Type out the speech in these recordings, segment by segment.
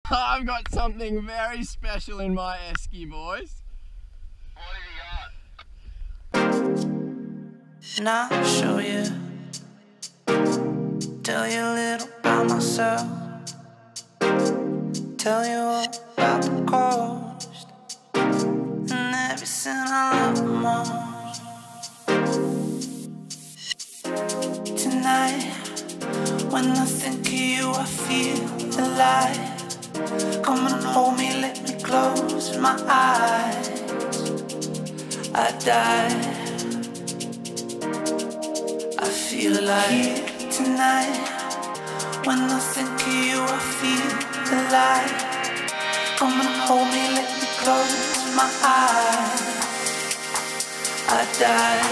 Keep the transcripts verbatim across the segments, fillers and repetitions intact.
I've got something very special in my esky, boys. What have you got? And I'll show you, tell you a little about myself, tell you all about the coast and everything I love most. Tonight, when I think of you, I feel alive. Come and hold me, let me close my eyes. I die. I feel alive here tonight. When I think of you, I feel alive. Come and hold me, let me close my eyes. I die.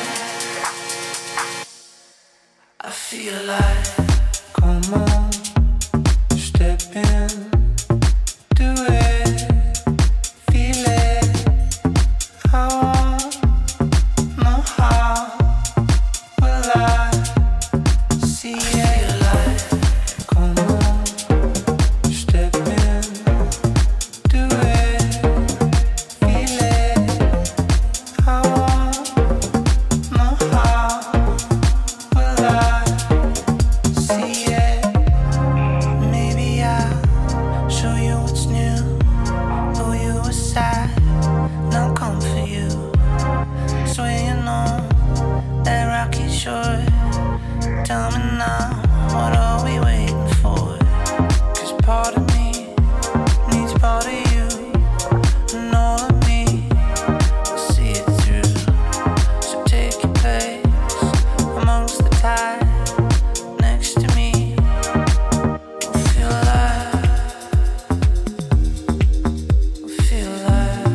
I feel alive. Come on, step in, do it, feel it. I won't know how. Will I see it alive? Come on, step in, do it, feel it. I won't know how. Will I see it? Maybe I'll show you what's new. Pull you aside, and I'll come for you. So you know that rocky shore. Tell me now, what are we waiting for? Cause part of me needs part of you, and all of me will see it through. So take your place amongst the tide, next to me. We'll feel alive. We'll feel alive.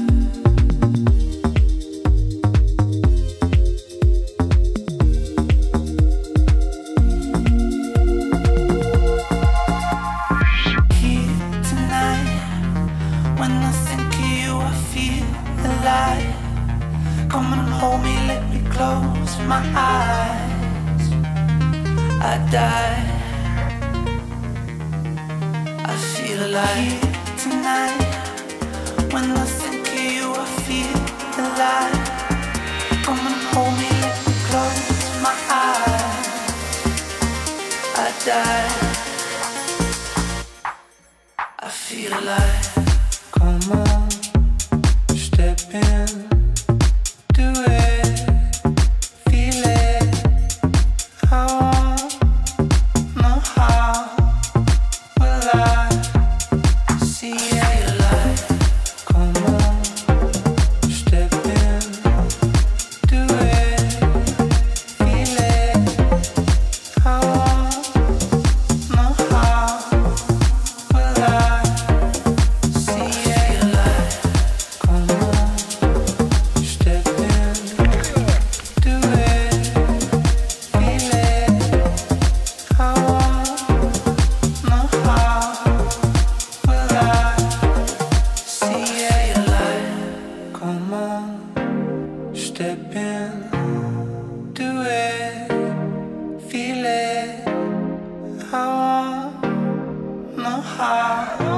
Here tonight, when I think of you, I feel alive. Come and hold me, let me close my eyes. I die. I feel alive. Here tonight, when I think of you, I feel alive. Come and hold me, let me close my eyes. I die. I feel alive. Come on, step in, do it, feel it. I won't know how. Will I see it alive? Come on, step in, do it, feel it. I won't know how. Will I see it alive? Come on, step in, do it, feel it. I won't know how. Will I see it alive? Come on, step in, do it, feel it. I won't know how.